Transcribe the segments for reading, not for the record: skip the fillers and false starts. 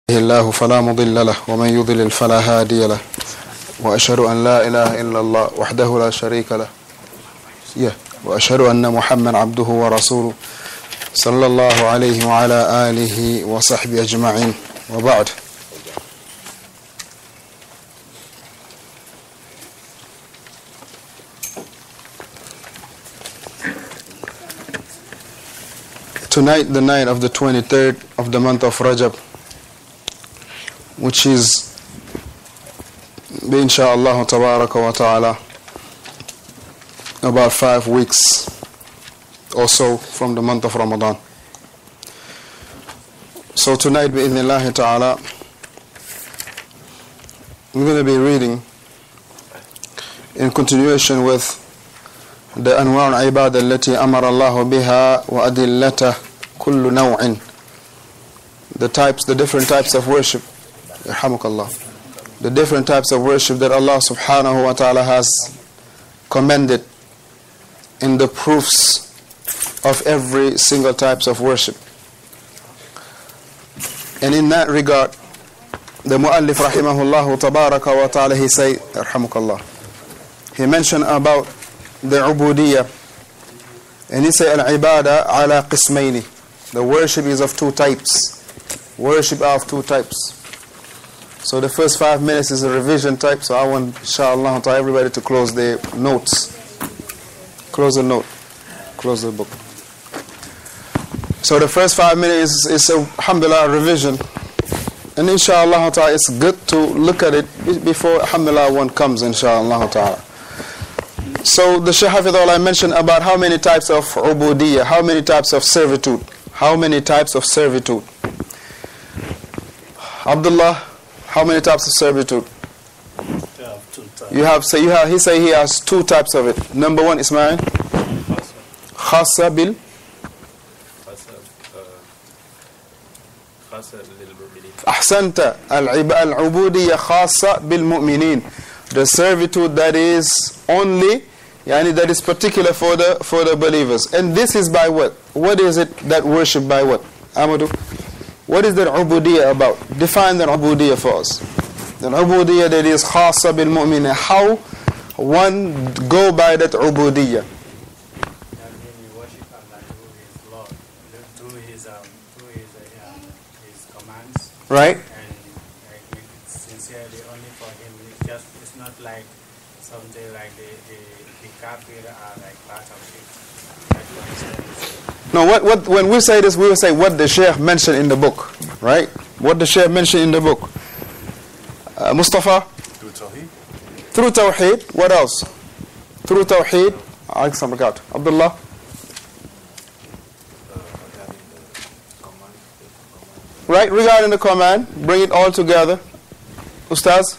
الله فلا مضل له ومن يضلل فلا هادي له وأشهد أن لا إله إلا الله وحده لا شريك له وأشهد أن محمد عبده ورسوله صلى الله عليه وعلى آله وصحبه أجمعين وبعد. Tonight, the night of the 23rd of the month of Rajab, which is insha'Allah tabaraka wa ta'ala about 5 weeks or so from the month of Ramadan. So tonight, bi'idhnillahi ta'ala, we're going to be reading in continuation with the أنواع العبادة التي أمر الله بها وأدلته كل نوع, the different types of worship, the different types of worship that Allah subhanahu wa ta'ala has commended in the proofs of every single types of worship. And in that regard, the Mu'allif rahimahullah tabaraka wa ta'ala, he say, yarhamukallah, he mentioned about the ubudiyya, and he say al-ibada ala qismayni, the worship is of two types. Worship are of two types. So the first 5 minutes is a revision type, so I want inshallah everybody to close their notes. Close the note. Close the book. So the first 5 minutes is alhamdulillah revision, and inshallah it's good to look at it before alhamdulillah one comes inshallah ta'ala. So the Shaykh Hafidhullah mentioned about how many types of ubudiyya, how many types of servitude. How many types of servitude? Abdullah, how many types of servitude? He say he has 2 types of it. Number 1, Ismail. Khassa bil. Ahsanta al-ubudiyya khassa bil mu'minin. The servitude that is only, that is particular for the believers. And this is by what? What is it that worship by what? Amadou, what is that ubudiyya about? Define that ubudiyya for us. The ubudiyya that is khassa bil mu'minin. How one go by that ubudiyya? Right? And sincerely only for him. It's not like something like the kafir are like part of it. No, when we say this, we will say what the Shaykh mentioned in the book, right? What the Shaykh mentioned in the book. Mustafa? Through Tawheed. Through Tawheed. What else? Through Tawheed. Abdullah? Right, regarding the command, bring it all together. Ustaz?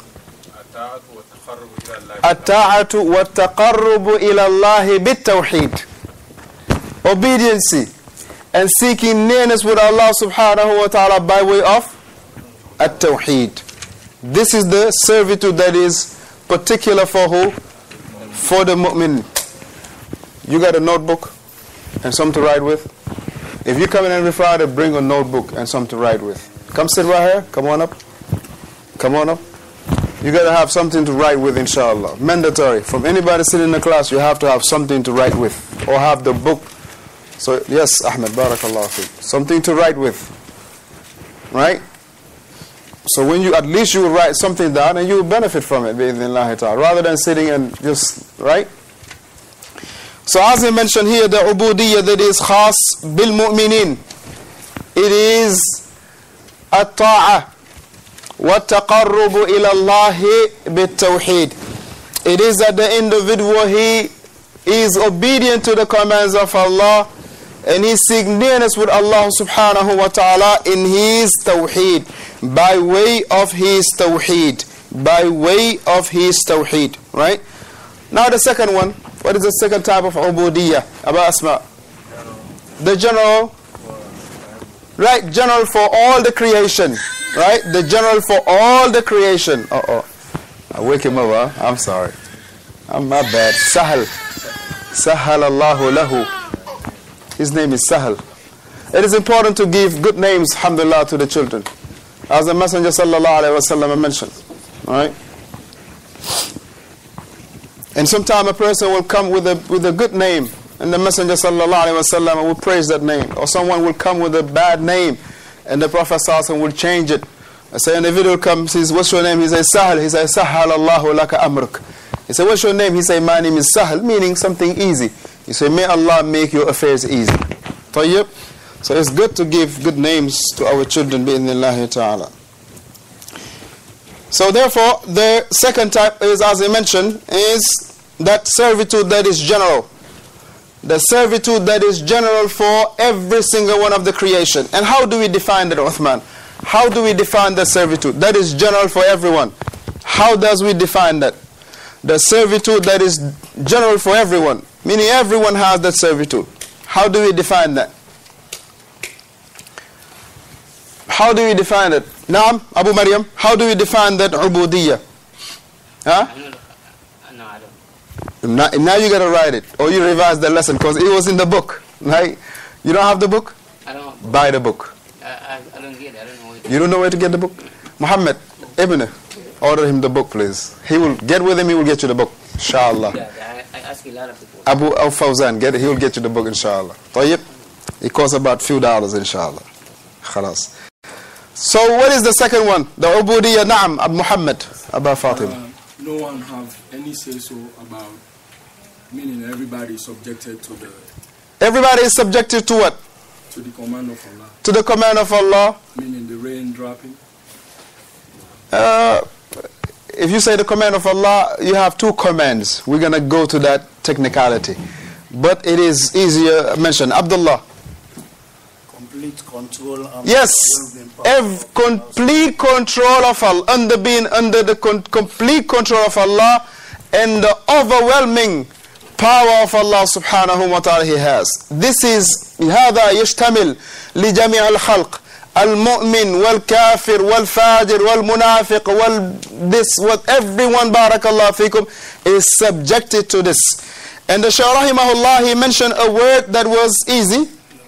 At-ta'atu wa taqarrubu ila Allah bit-tawheed. Obedience and seeking nearness with Allah subhanahu wa ta'ala by way of at-tawheed. This is the servitude that is particular for who? For the mu'min. You got a notebook and something to write with? If you come in every Friday, bring a notebook and something to write with. Come sit right here. Come on up. Come on up. You got to have something to write with, inshallah. Mandatory. From anybody sitting in the class, you have to have something to write with. Or have the book. So, yes, Ahmed, barakallah fiqh. Something to write with. Right? So when at least you will write something down and you will benefit from it, bi'idhnillahi ta'ala. Rather than sitting and just, right? So as I mentioned here, the ubudiyya that is khas bil mu'minin, it is at-ta'a wa taqarrubu ila Allah bit tawheed. It is that the individual, he is obedient to the commands of Allah and he seeks nearness with Allah subhanahu wa ta'ala in his tawheed, by way of his tawheed, by way of his tawheed, right? Now the second one. What is the second type of ubudiyya? Aba Asma? The general. Right, general for all the creation. Right, the general for all the creation. I wake him up, huh? I'm sorry. I'm my bad. Sahal. Sahal Allahu lahu. His name is Sahal. It is important to give good names, alhamdulillah, to the children. as the Messenger sallallahu alaihi wasallam mentioned. All right. And sometimes a person will come with a good name, and the Messenger sallallahu alaihi wasallam will praise that name. Or someone will come with a bad name, and the Prophet sallallahu alaihi wasallam will change it. I say, an individual comes, says, what's your name? He says, Sahal. He says, Sahal Allahu laka amruk. He said, what's your name? He said, my name is Sahal, meaning something easy. He said, may Allah make your affairs easy. Tayyib. So it's good to give good names to our children, bi'idhnillahi ta'ala. So therefore, the second type is, as I mentioned, is that servitude that is general. The servitude that is general for every single one of the creation. And how do we define that, Uthman? How do we define the servitude? That is general for everyone. How does we define that? The servitude that is general for everyone. Meaning everyone has that servitude. How do we define that? How do we define it? Naam, Abu Maryam, how do we define that ubudiyya? Huh? No, I don't. Now you got to write it. Or you revise the lesson because it was in the book. Right? You don't have the book? I don't. Buy the book. I don't get it. I don't know where You don't know where to get the book? Muhammad, Ibn, order him the book, please. He will get with him, he will get you the book. Inshallah. Yeah, I ask a lot of people. Abu Al-Fawzan, get it, he will get you the book, inshallah. Tayyib? It costs about few dollars, inshallah. Khalas. So what is the second one? The Ubudiyya, Naam, Abu Muhammad, Abu Fatima. No one have any say-so about, meaning everybody is subjected to Everybody is subjected to what? to the command of Allah, To the command of Allah. meaning the rain dropping. If you say the command of Allah, you have two commands. We're going to go to that technicality. But it is easier mentioned. Abdullah. Complete control of Yes. the Complete control of Allah. Being under the complete control of Allah and the overwhelming power of Allah subhanahu wa ta'ala He has. This is هذا يشتمل لجميع الخلق المؤمن والكافر والفاجر والمنافق what everyone barakallahu fikum is subjected to this. And the Shaykh rahimahullah, he mentioned a word that was easy.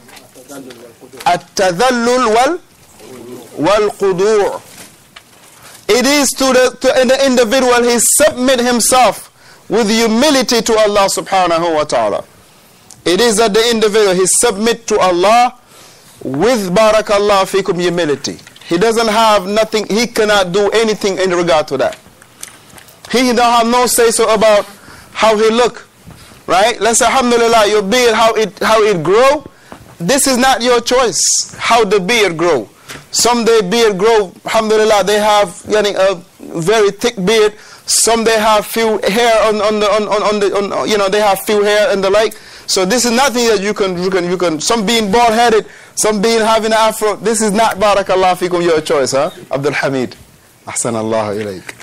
التذلل والخضوع. It is to the individual, he submit himself with humility to Allah subhanahu wa ta'ala. It is that the individual, he submit to Allah with barakallah fikum humility. He doesn't have nothing, he cannot do anything in regard to that. He don't have no say so about how he look. Right? Let's say alhamdulillah, your beard, how it grow. This is not your choice, how the beard grow. Some they beard grow, alhamdulillah, they have a very thick beard. Some they have few hair on the they have few hair and the like. So this is nothing that you can. Some being bald headed, some being having an afro. This is not barakallah fikum your choice, huh? Abdul Hamid, ahsan Allah ilayk.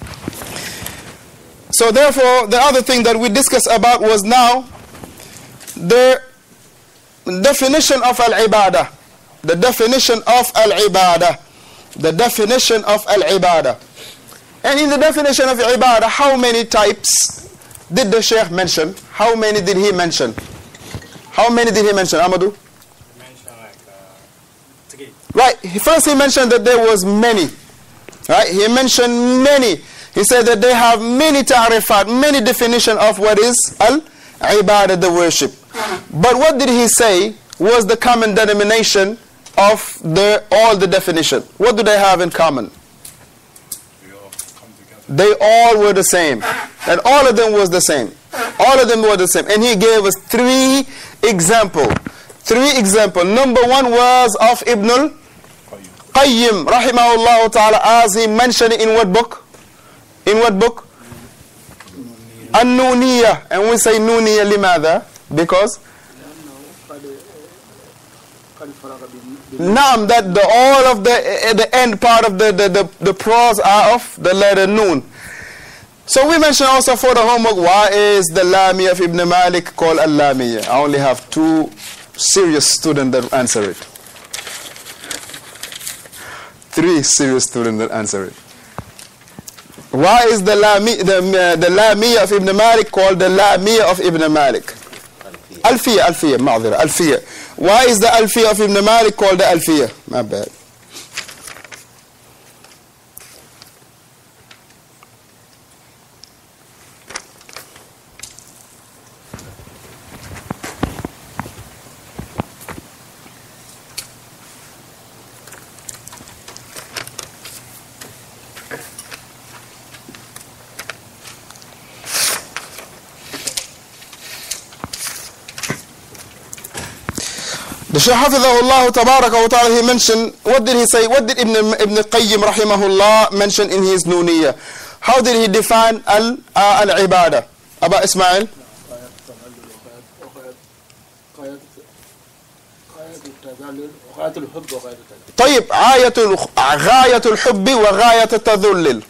So therefore, the other thing that we discussed about was now the definition of al-ibadah. The definition of al-ibadah. The definition of al-ibadah. And in the definition of ibadah, how many types did the Shaykh mention? How many did he mention? How many did he mention, Amadou? He mentioned like 3. Right. First he mentioned that there was many. Right. He mentioned many. He said that they have many ta'rifat, many definition of what is al-ibadah, the worship. But what did he say was the common denomination of all the definition? What do they have in common? They all were the same. And all of them was the same. All of them were the same. And he gave us 3 examples. 3 examples. Number 1 was of Ibn al-Qayyim, rahimahullah ta'ala, as he mentioned in what book? In what book? An-Nuniyah. And we say Nuniyah limadha? Because? Naam, that all of the end part of the pros are of the letter Nun. So we mentioned also for the homework, why is the Lamiyah of Ibn Malik called Al-Lamiyah? I only have 2 serious students that answer it. 3 serious students that answer it. Why is the Lamiyah of Ibn Malik called the Lamiyah of Ibn Malik? Alfiyah, ma'adhira, Alfiyah. Why is the Alfiyah of Ibn Malik called the Alfiyah? My bad. The Shaykh Hafidhahullah Tabaraka wa Ta'ala, he mentioned, what did he say? What did Ibn Qayyim Rahimahullah mention in his Nuniyah? How did he define al-ibadah? Aba Ismail? طيب غاية الحب وغاية التذلل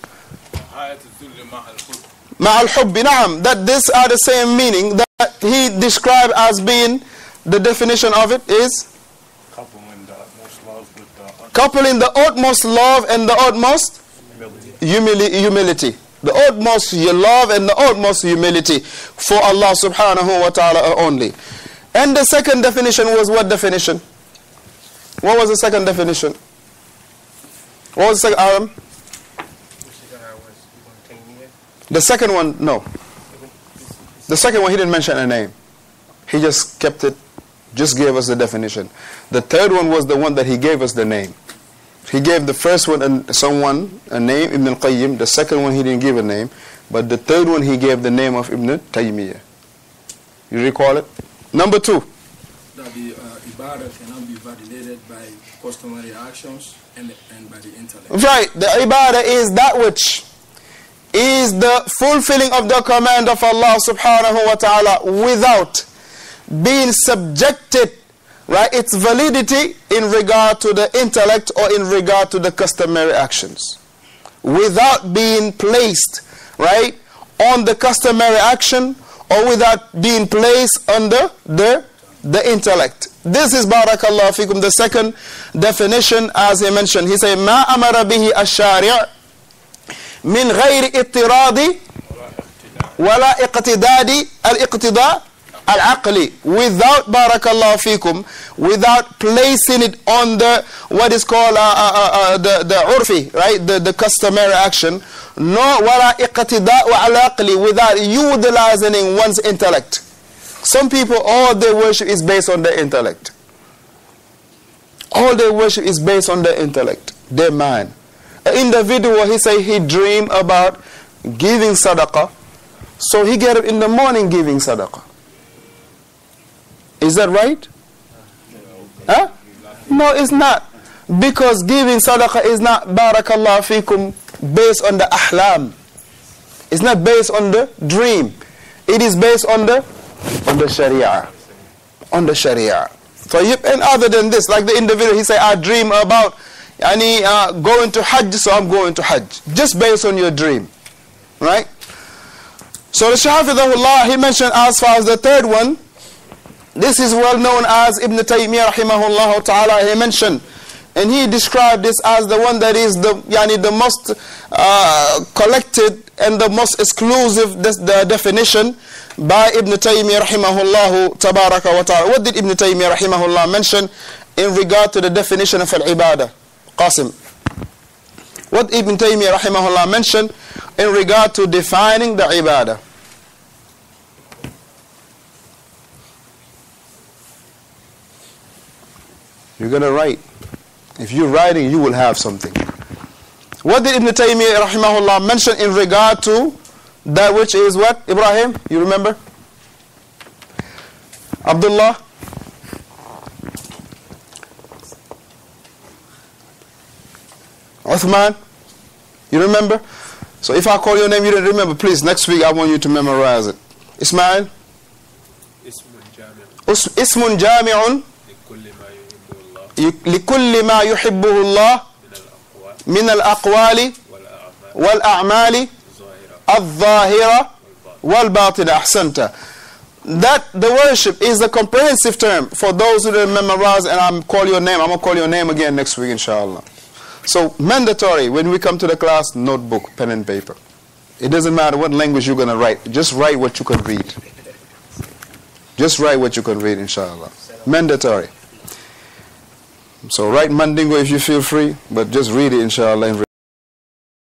مع الحب. نعم, that these are the same meaning that he described as being, the definition of it is coupling the utmost love and the utmost humility. The utmost love and the utmost humility for Allah subhanahu wa ta'ala only. And the second definition was what definition? What was the second definition? What was the second, Aram? The second one, no. The second one, he didn't mention a name. He just kept it, just gave us the definition. The third one was the one that he gave us the name. He gave the first one a name, Ibn al-Qayyim. The second one he didn't give a name. But the third one he gave the name of Ibn Taymiyyah. You recall it? Number 2. That the ibadah cannot be validated by customary actions and by the intellect. Right. The ibadah is that which is the fulfilling of the command of Allah subhanahu wa ta'ala without being subjected, right, its validity in regard to the intellect or in regard to the customary actions. Without being placed, right, on the customary action or without being placed under the intellect. This is barakallahu fikum, the second definition, as he mentioned. He said, Ma amara bihi ash-shari' min ghayri ittiradi wala iqtidadi al-iqtida al-aqli. Without, barakallahu fikum, without placing it on the, what is called the urfi, right, the customary action, no, wala iqtida al-aqli, without utilizing one's intellect. Some people, all their worship is based on their intellect. All their worship is based on their intellect, their mind. An individual, he say he dream about giving sadaqah, so he get up in the morning giving sadaqah. Is that right? Huh? No, it's not. Because giving sadaqah is not, barakallahu fikum, based on the ahlam. It's not based on the dream. It is based on the sharia. On the sharia. So, and other than this, like the individual, he say, I dream about going to Hajj, so I'm going to Hajj. Just based on your dream. Right? So the Shafidahullah, he mentioned as far as the third one, this is well known as Ibn Taymiyyah rahimahullah ta'ala. He mentioned, and he described this as the one that is the most collected and the most exclusive the definition by Ibn Taymiyyah rahimahullah tabaraka wa ta'ala. What did Ibn Taymiyyah rahimahullah mention in regard to the definition of al-ibadah? Qasim. What Ibn Taymiyyah rahimahullah mentioned in regard to defining the ibadah? You're going to write. If you're writing, you will have something. What did Ibn Taymiyyah rahimahullah mention in regard to that which is what? Ibrahim, you remember? Abdullah? Uthman? You remember? So if I call your name, you don't remember, please, next week I want you to memorize it. Ismail? Ismun jami'un لكل ما يحبه الله من الأقوال والأعمال الظاهرة والباطنة. أحسنت. That the worship is a comprehensive term for those who didn't memorize, and I'm going to call your name again next week, inshallah. So mandatory, when we come to the class, notebook, pen and paper. It doesn't matter what language you're going to write. Just write what you can read. Just write what you can read, inshallah. Mandatory. So write Mandingo if you feel free, but just read it, inshallah.